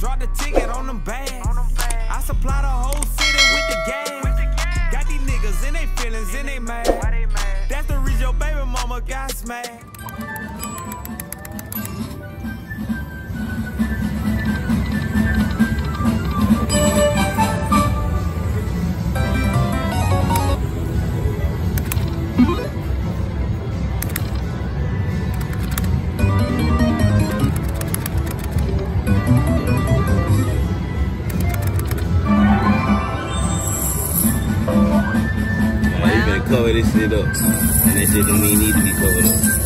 Drop the ticket on them bags. I supply the whole city with the gas. Got these niggas in they feelings and they mad. That's the reason your baby mama got smacked. Cover this shit up, and that shit don't even need to be covered up.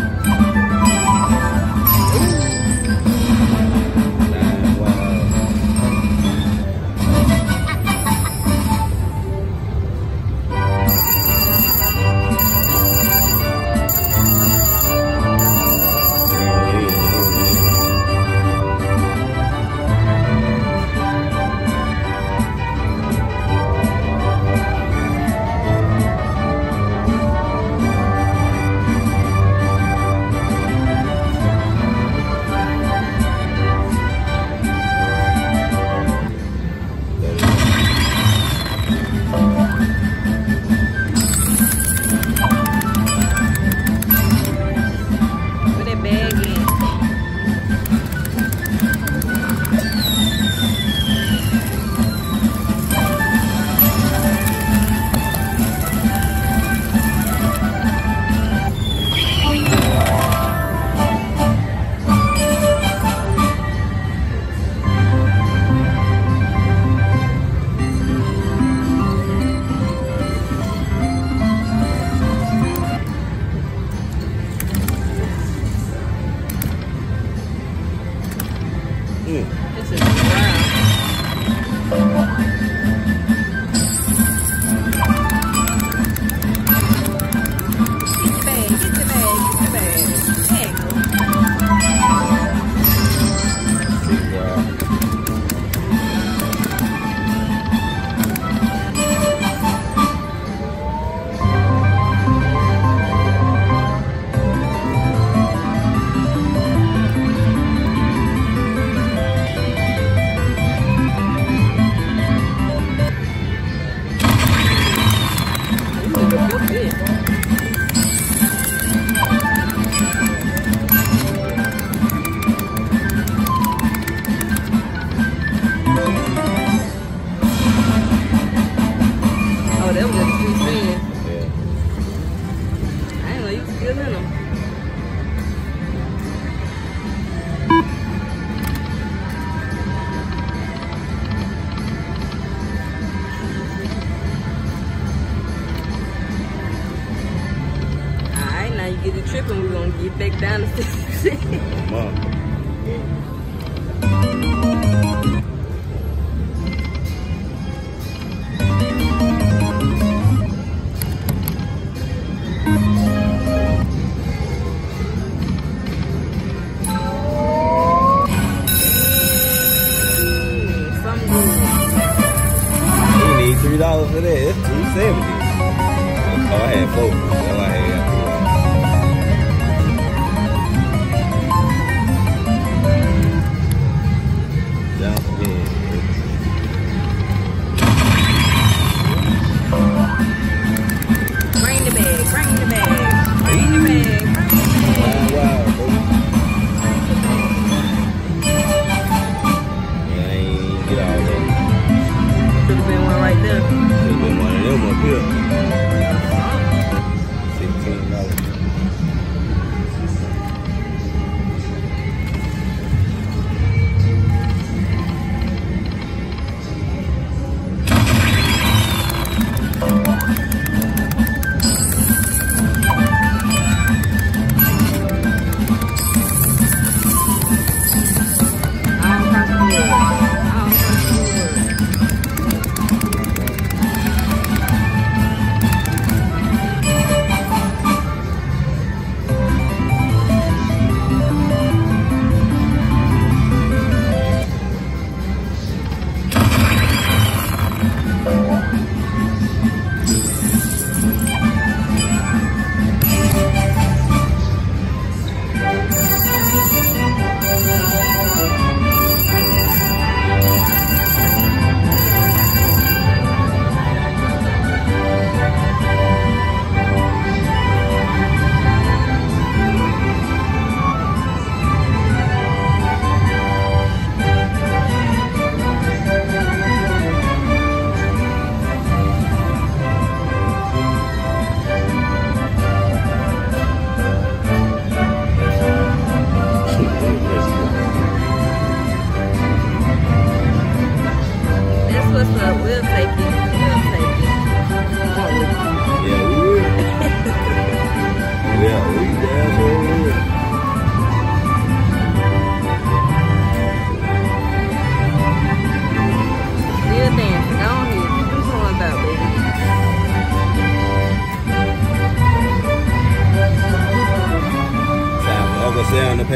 This is wow. Get the trip and we're gonna get back down to 50. You need $3 for that. It's $2.70. Oh, I had 4. So I had.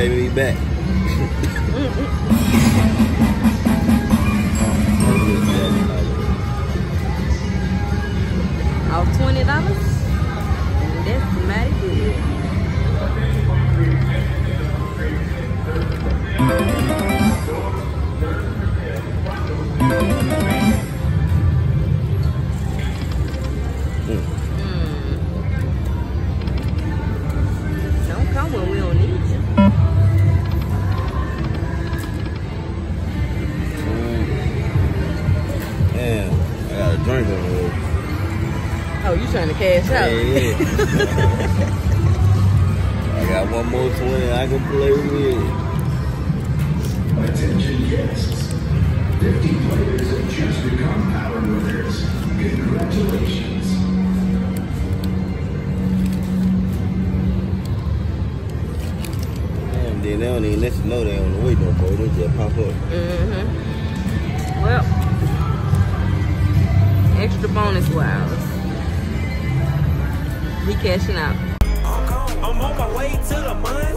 pay me back. Off $20? That's mighty good. Don't come when we don't need you. Damn, I got a drink on the road. Oh, you trying to cash out? Yeah. I got one more 20 I can play with. Attention guests. 50 players have just become power winners. Congratulations. Damn, then they don't even let you know they on the way no more. They just pop up. Well, extra bonus wise. He cashing out. I'm on my way to the money.